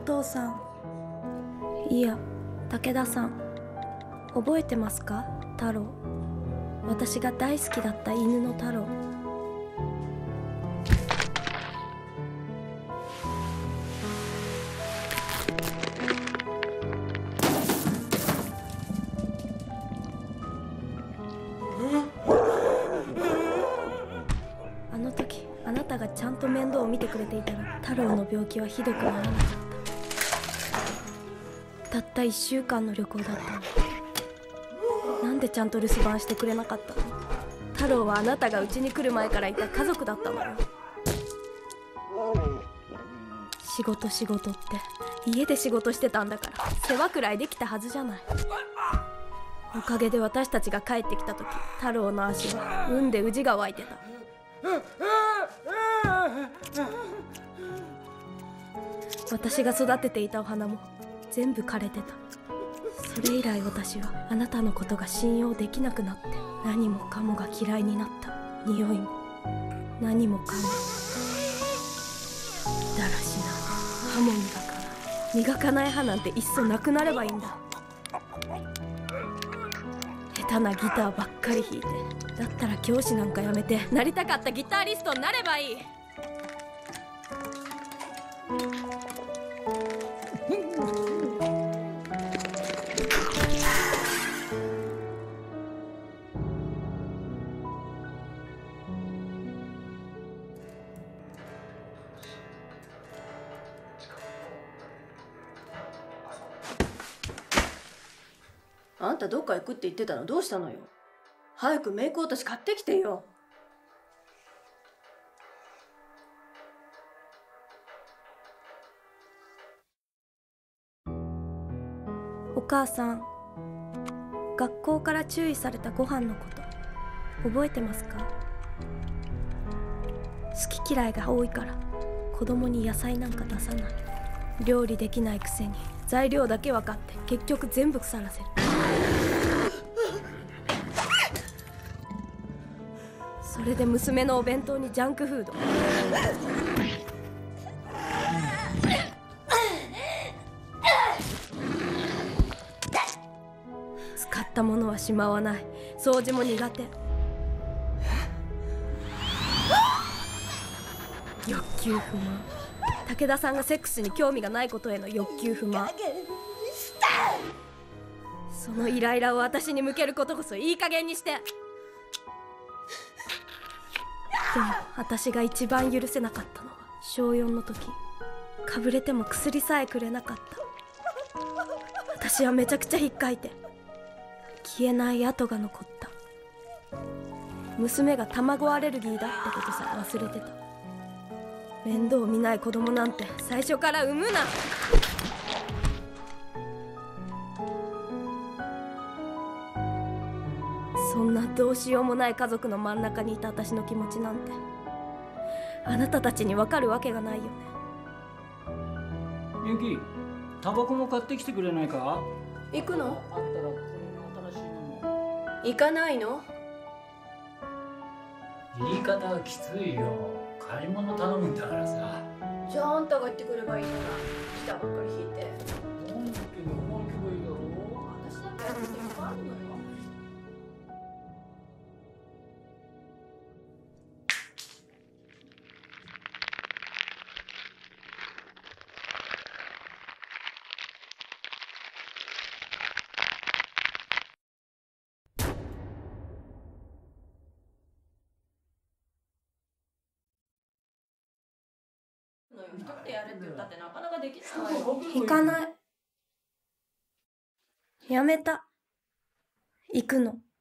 父さん、いや武田さん、覚えてますか？太郎、私が大好きだった犬の太郎。あの時あなたがちゃんと面倒を見てくれていたら太郎の病気はひどくならなかった。たった1週間の旅行だったの。なんでちゃんと留守番してくれなかったの？太郎はあなたがうちに来る前からいた家族だったのよ。仕事仕事って家で仕事してたんだから世話くらいできたはずじゃない。おかげで私たちが帰ってきた時、太郎の足は産んでウジが湧いてた。私が育てていたお花も全部枯れてた。それ以来私はあなたのことが信用できなくなって、何もかもが嫌いになった。匂いも何もかも。だらしな歯も磨かない歯なんていっそなくなればいいんだ。下手なギターばっかり弾いて、だったら教師なんかやめてなりたかったギタリストになればいい。 あんたどっか行くって言ってたの？どうしたのよ。早くメイク落とし買ってきてよ。 お母さん、学校から注意されたご飯のこと覚えてますか？好き嫌いが多いから子供に野菜なんか出さない。料理できないくせに材料だけ分かって結局全部腐らせる。それで娘のお弁当にジャンクフード。使ったものはしまわない。掃除も苦手。欲求不満。武田さんがセックスに興味がないことへの欲求不満。そのイライラを私に向けることこそいい加減にして。でも私が一番許せなかったのは小4の時、かぶれても薬さえくれなかった。私はめちゃくちゃ引っかいて消えない跡が残った。娘が卵アレルギーだってことさえ忘れてた。面倒見ない子供なんて最初から産むな。そんなどうしようもない家族の真ん中にいた私の気持ちなんてあなたたちに分かるわけがないよね。 みゆき、タバコも買ってきてくれないか？ 行くの？ あったらこれの新しいのも。 行かないの？ 言い方はきついよ。買い物頼むんだからさ。 じゃああんたが行ってくればいいのな。ギターばっかり弾いて。 何言ってんの？お前行けばいいだろ。 私だってやることいっぱいあるのよ。一人でやれって言ったってなかなかできないわよ。 行かない。やめた。行くの。